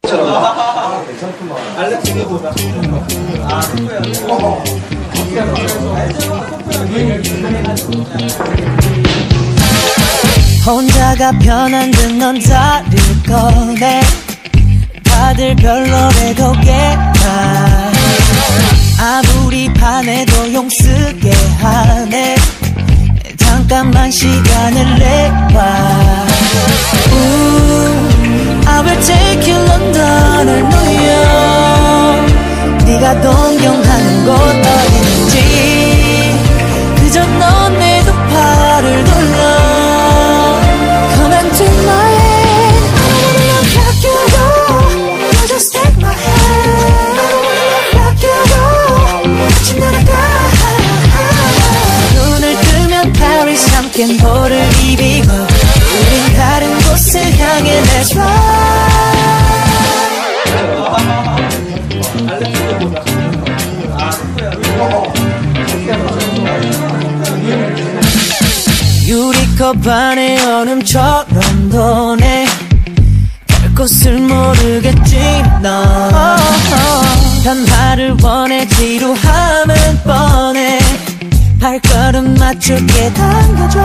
괜찮구만. 알렉스보다. 혼자가 편한 듯 넌 다를 거네. 다들 별로래도 깨나. 아무리 반해도 용쓰게 하네. 잠깐만 시간을 내봐. I will take you 런던을 놓여. 네가 동경하는 곳 어딘지 그저 넌 내 두 팔을 돌려. Come and take my hand. I don't wanna let you go. You just take my hand. I don't wanna let you go. 같이 날아가. 눈을 뜨면 Paris 함께 볼을 비비고 우린 다른 곳을 향해 Let's ride. 유리컵 안에 얼음처럼 도네. 갈 곳을 모르겠지 너. 변화를 원해 지루함은 뻔해. 발걸음 맞출게 당겨줘.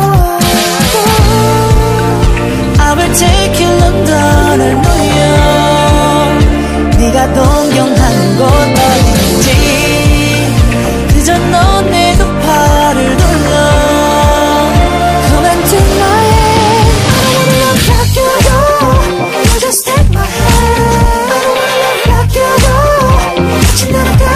I will take you 런던을 놓여. 네가 동경하는 곳 어딘지 그저 넌 내 두 팔을 돌려. Come and take my hand. I don't wanna let you go. You just take my hand. I don't wanna let you go. 같이 날아가.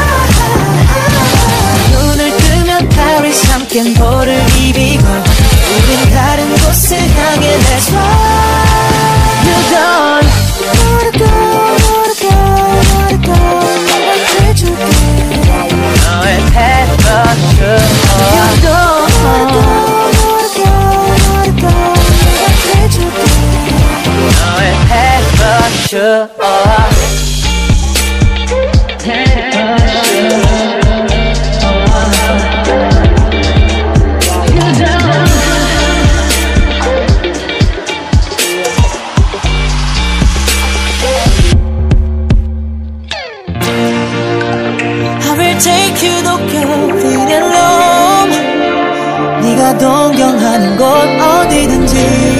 눈을 뜨면 Paris 함께 볼을 비비고 우린 다른 곳을 향해 Let's ride. You don't gotta go, gotta go, gotta go. 내가 해줄게 너의 패션을. You don't gotta go, gotta go, gotta go. 내가 해줄게 너의 패션. Take you 도쿄 그냥 놈. 네가 동경하는 곳 어디든지